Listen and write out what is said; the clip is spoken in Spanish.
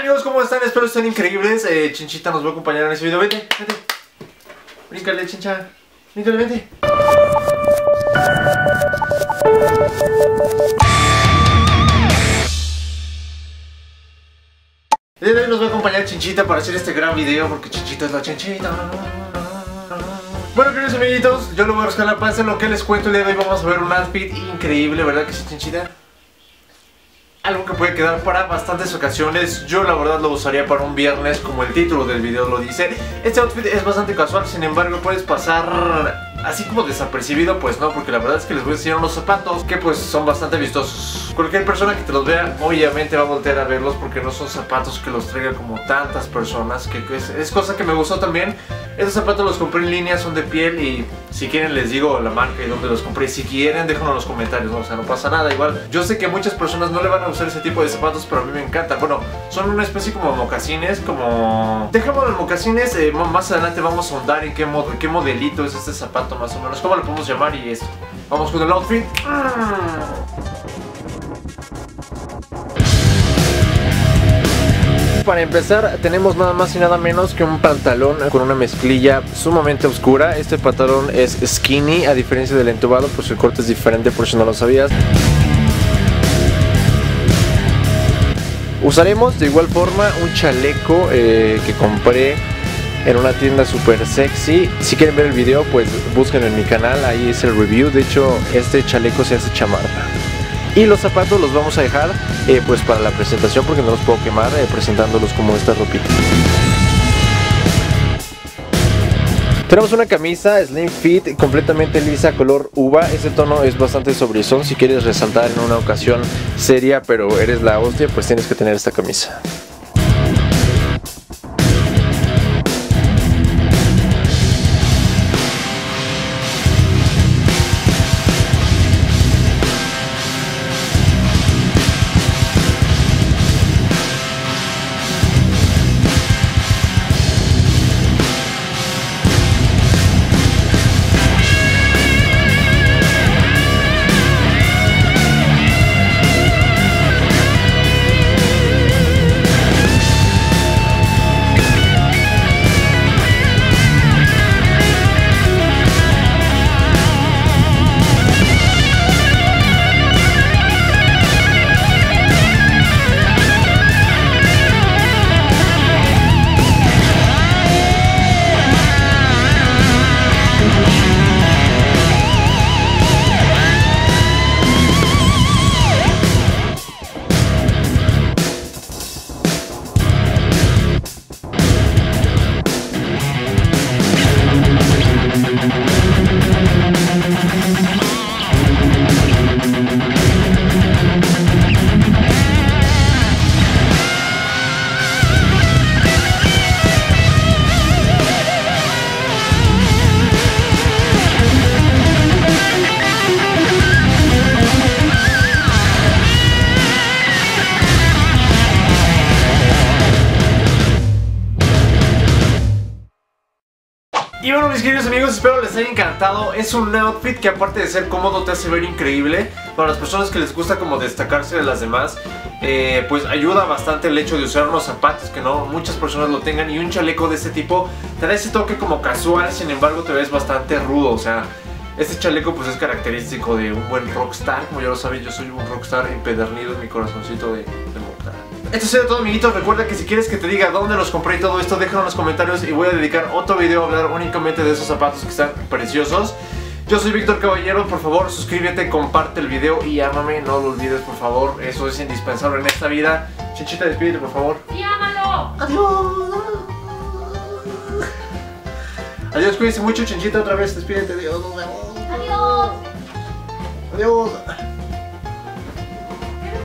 amigos, ¿cómo están? Espero estén increíbles. Chinchita nos va a acompañar en este video. Vete, vete. Bríncale, Chincha. Bríncale, vete. El día de hoy nos va a acompañar Chinchita para hacer este gran video, porque Chinchita es la Chinchita. Bueno, queridos amiguitos, yo lo voy a rascar la panza. En lo que les cuento el día de hoy vamos a ver un outfit increíble, ¿verdad que sí, Chinchita? Algo que puede quedar para bastantes ocasiones. Yo la verdad lo usaría para un viernes, como el título del video lo dice. Este outfit es bastante casual, sin embargo puedes pasar así como desapercibido, pues no, porque la verdad es que les voy a enseñar unos zapatos que pues son bastante vistosos. Cualquier persona que te los vea obviamente va a voltear a verlos, porque no son zapatos que los traigan como tantas personas, que es cosa que me gustó también. Estos zapatos los compré en línea, son de piel, y si quieren les digo la marca y dónde los compré. Si quieren déjenlo en los comentarios, ¿no? O sea, no pasa nada. Igual, yo sé que muchas personas no le van a usar ese tipo de zapatos, pero a mí me encanta. Bueno, son una especie como mocasines, como... Dejémoslo en mocasines, más adelante vamos a ahondar en qué modelito es este zapato más o menos, cómo lo podemos llamar y esto. Vamos con el outfit. Para empezar tenemos nada más y nada menos que un pantalón con una mezclilla sumamente oscura. Este pantalón es skinny, a diferencia del entubado, pues el corte es diferente por si no lo sabías. Usaremos de igual forma un chaleco que compré en una tienda super sexy. Si quieren ver el video pues búsquenlo en mi canal, ahí es el review. De hecho este chaleco se hace chamarra. Y los zapatos los vamos a dejar pues para la presentación, porque no los puedo quemar presentándolos como esta ropita. Tenemos una camisa slim fit completamente lisa color uva. Este tono es bastante sobrizón. Si quieres resaltar en una ocasión seria pero eres la hostia, pues tienes que tener esta camisa. Y bueno, mis queridos amigos, espero les haya encantado. Es un outfit que, aparte de ser cómodo, te hace ver increíble. Para las personas que les gusta como destacarse de las demás, pues ayuda bastante el hecho de usar unos zapatos que no muchas personas lo tengan, y un chaleco de este tipo te da ese toque como casual, sin embargo te ves bastante rudo. O sea, este chaleco pues es característico de un buen rockstar. Como ya lo saben, yo soy un rockstar empedernido en mi corazoncito de rockstar. Esto ha sido todo, amiguitos. Recuerda que si quieres que te diga dónde los compré y todo esto, déjalo en los comentarios, y voy a dedicar otro video a hablar únicamente de esos zapatos que están preciosos. Yo soy Víctor Caballero. Por favor, suscríbete, comparte el video y ámame, no lo olvides, por favor. Eso es indispensable en esta vida. Chinchita, despídete, por favor. ¡Y ámalo! Adiós. Adiós, cuídense mucho. Chinchita, otra vez, despídete. Adiós, nos vemos. Adiós. Adiós.